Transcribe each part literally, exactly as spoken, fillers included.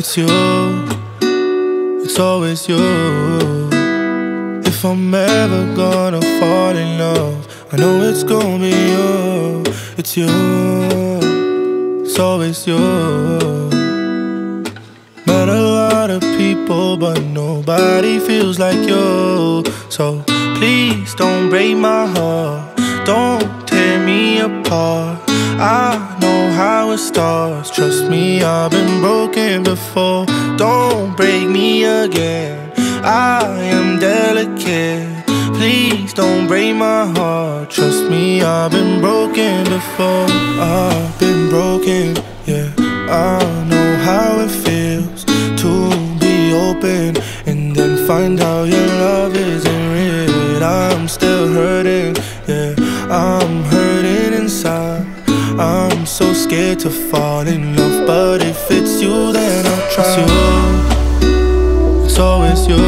It's you, it's always you. If I'm ever gonna fall in love, I know it's gonna be you. It's you, it's always you. Met a lot of people, but nobody feels like you. So please don't break my heart, don't tear me apart. I know how it starts, trust me, I've been broken before. Don't break me again, I am delicate. Please don't break my heart, trust me, I've been broken before. I've been broken, yeah, I know how it feels to be open and then find out your love isn't real. I'm still hurting, yeah, I'm hurting inside. I'm so scared to fall in love, but if it's you, then I'll try. It's you, it's always you.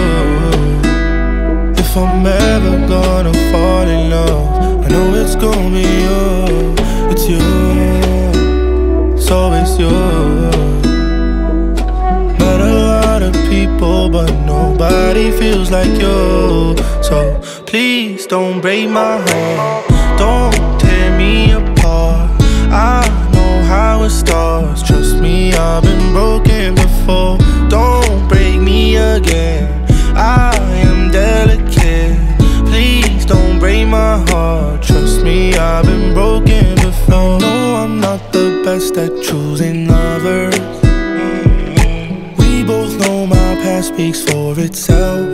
If I'm ever gonna fall in love, I know it's gonna be you. It's you, it's always you. Met a lot of people, but nobody feels like you. So please don't break my heart, don't tear me apart. I know how it starts, trust me, I've been broken before. Don't break me again, I am delicate. Please don't break my heart, trust me, I've been broken before. No, I'm not the best at choosing lovers. We both know my past speaks for itself.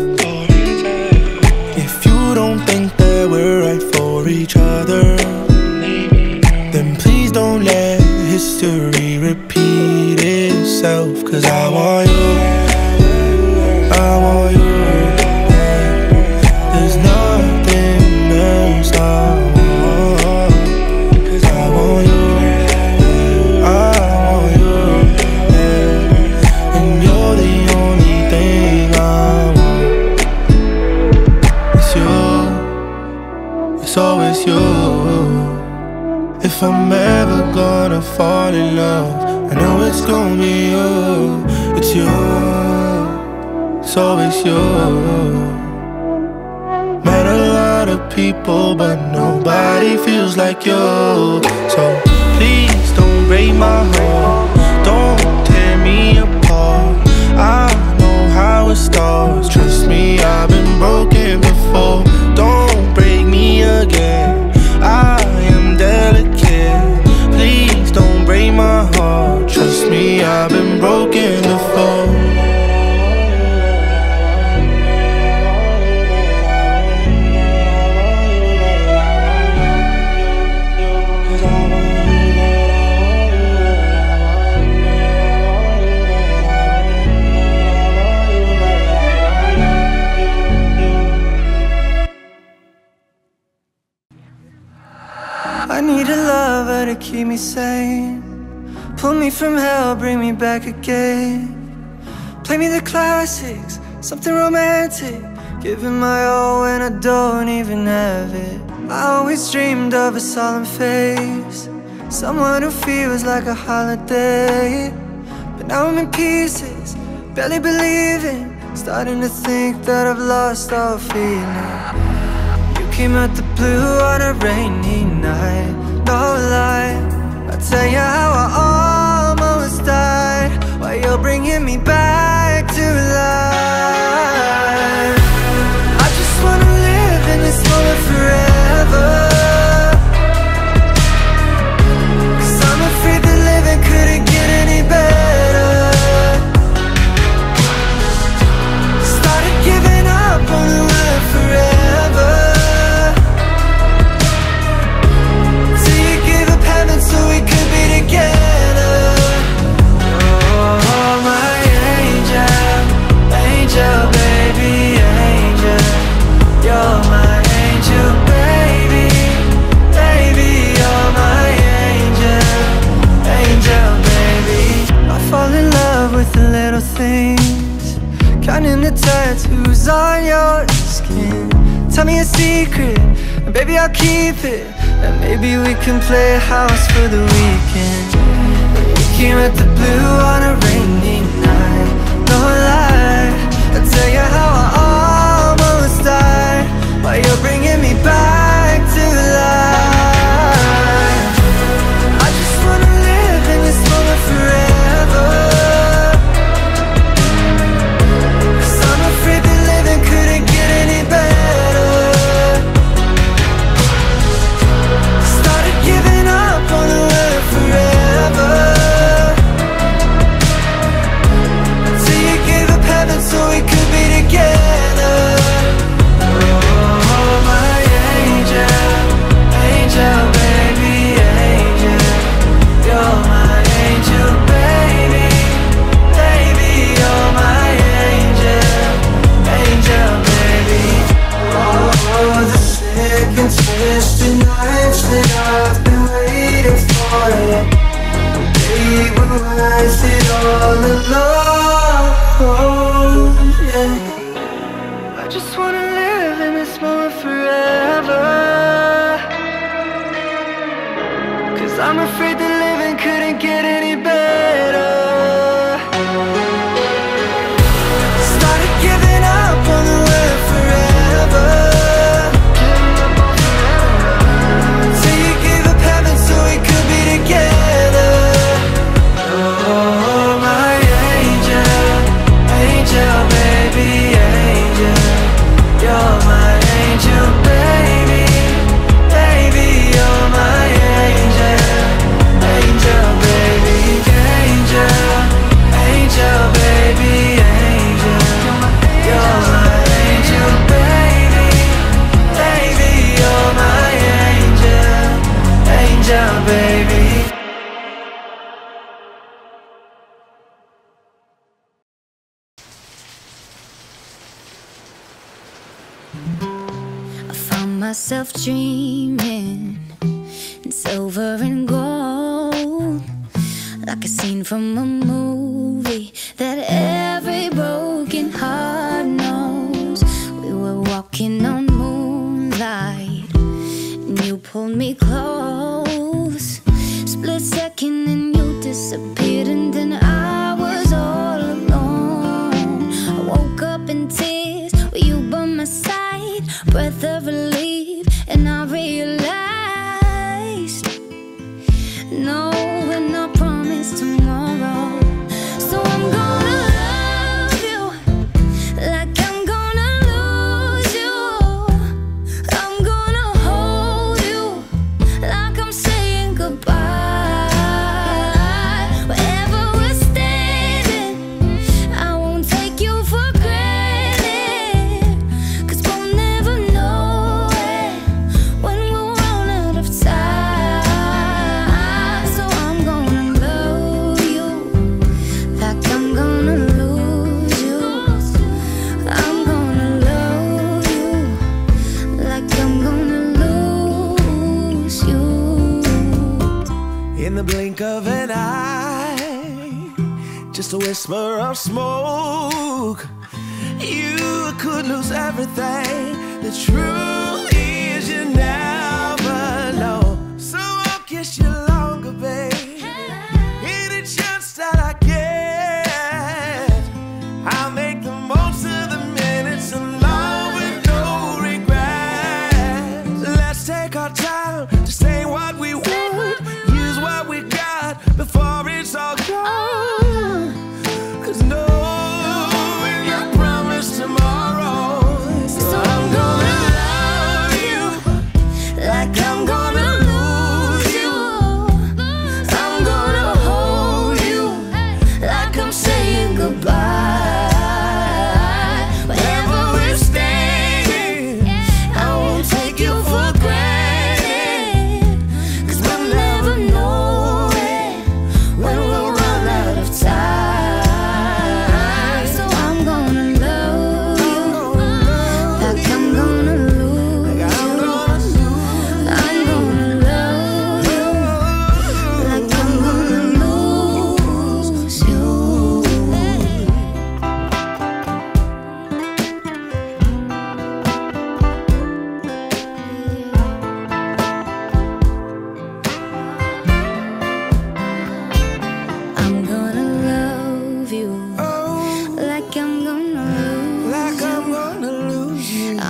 If you don't think that we're right for each other, then please don't let history repeat itself. Cause I want you, I want you, yeah. There's nothing else I want. Cause I want you, I want you, yeah. And you're the only thing I want. It's you, it's always you. If I'm ever gonna fall in love, I know it's gonna be you. It's you, it's always you. Met a lot of people, but nobody feels like you. So please don't break my heart, don't tear me apart. I know how it starts, trust me, I've been broken before. Don't break me again, I am delicate. Please don't break my heart, trust me, I've been broken before. I need a lover to keep me sane, pull me from hell, bring me back again. Play me the classics, something romantic, giving my all when I don't even have it. I always dreamed of a solemn face, someone who feels like a holiday. But now I'm in pieces, barely believing, starting to think that I've lost all feeling. Came out the blue on a rainy night, no lie, I'll tell you how I almost died, while you're bringing me back to life. I just wanna live in this moment forever, cause I'm afraid that living couldn't get any better. Started giving up on the word forever, so we could be together. Oh, my angel, angel, baby, angel. You're my angel, baby, baby, you're my angel, angel, baby. I fall in love with the little things, counting the tattoos on your skin. Tell me a secret, and baby, I'll keep it. And maybe we can play house for the weekend. We came at the blue on a rainy night, no lie, I'll tell you how I almost died while you're bringing me back to life. I just wanna live in this moment forever, 'cause I'm afraid that living couldn't get any better. Started giving up on the word forever, till you gave up heaven so we could be together. Oh, my angel, angel, baby, angel. You're my angel, baby, baby, you're my angel, angel, baby. Oh, the sick and twisted nights that I've been waiting for you. They were worth it all alone, yeah. I just wanna live in this moment forever, 'cause I'm afraid that living couldn't get any better. Started giving up on the word forever, till you gave up heaven so we could be together. Oh, my angel, angel, baby, angel. You're my angel, baby, baby, you're my angel, angel, baby, angel, angel, baby, angel. You're my angel, baby, baby, you're my angel, angel, baby. I found myself dreaming in silver and gold, like a scene from a movie that every broken heart knows. We were walking on moonlight and you pulled me close. Split second and you disappeared, and then I was all alone. I woke up in tears with you by my side, breath of relief, and I realized no, we're not promised tomorrow. So I'm gonna love you like I'm gonna lose you. I'm gonna hold you like I'm saying goodbye. Wherever we're standing, I won't take you for granted, 'cause we'll never know it when we'll run out of time. So I'm gonna love you like I'm gonna lose you. I'm gonna love you like I'm gonna lose you. In the blink of an eye, just a whisper of smoke, you could lose everything. The truth is you never know. So I'll kiss you longer, babe. Any chance that I get, I'll make the most of the minutes alone with no regrets. Let's take our time to say what we want, use what we got before it's all gone. 'Cause no, we're not promised tomorrow. So I'm gonna love you like I'm gonna lose you. I'm gonna hold you like I'm saying goodbye. Wherever we're standing, I won't take you for granted.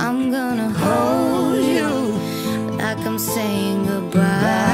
I'm gonna hold you like I'm saying goodbye.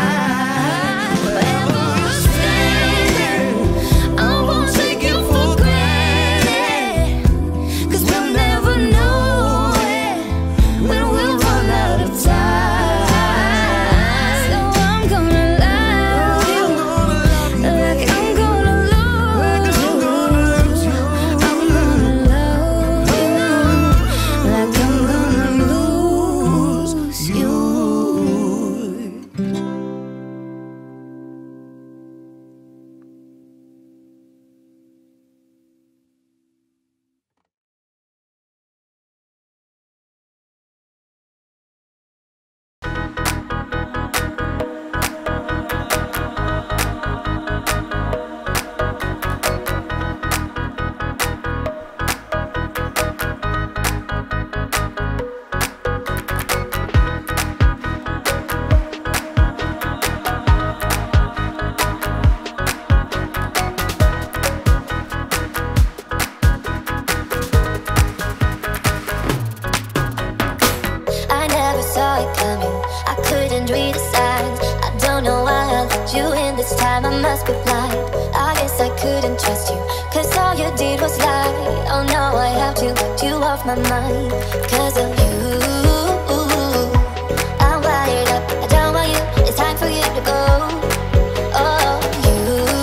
I must be blind. I guess I couldn't trust you, cause all you did was lie. Oh no, I have to get you off my mind. Cause of you, I'm wired up, I don't want you, it's time for you to go. Oh, you,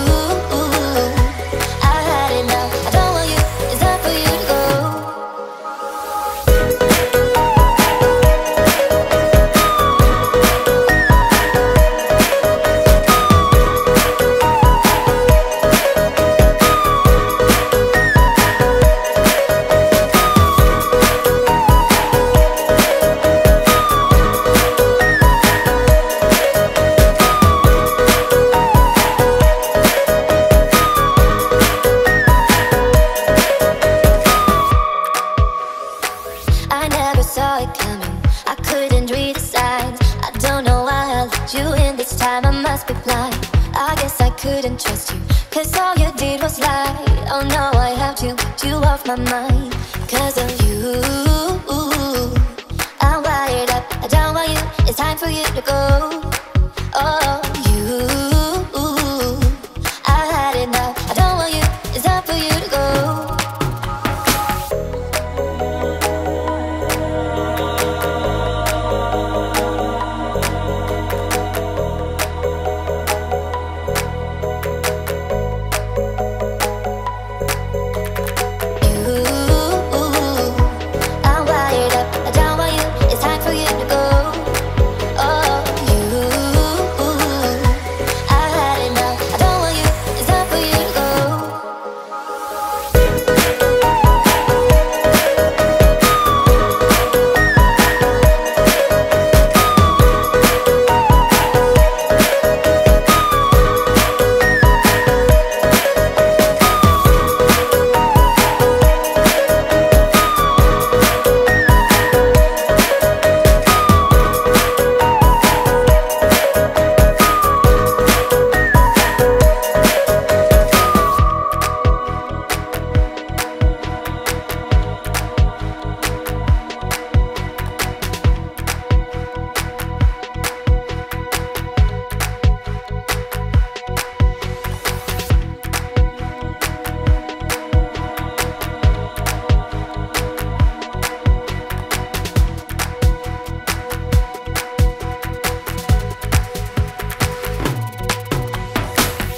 I had enough, I don't want you, it's time for you to go. Couldn't trust you, cause all you did was lie. Oh no, I have to get you off my mind. Cause of you